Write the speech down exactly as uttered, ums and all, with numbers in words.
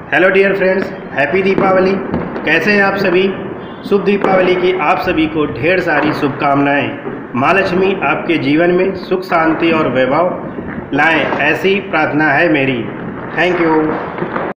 Hello dear friends, happy Deepawali. कैसे हैं आप सभी? शुभ दीपावली की आप सभी को ढेर सारी शुभकामनाएं। माँ लक्ष्मी आपके जीवन में सुख शांति और वैभव लाएं, ऐसी प्रार्थना है मेरी। Thank you.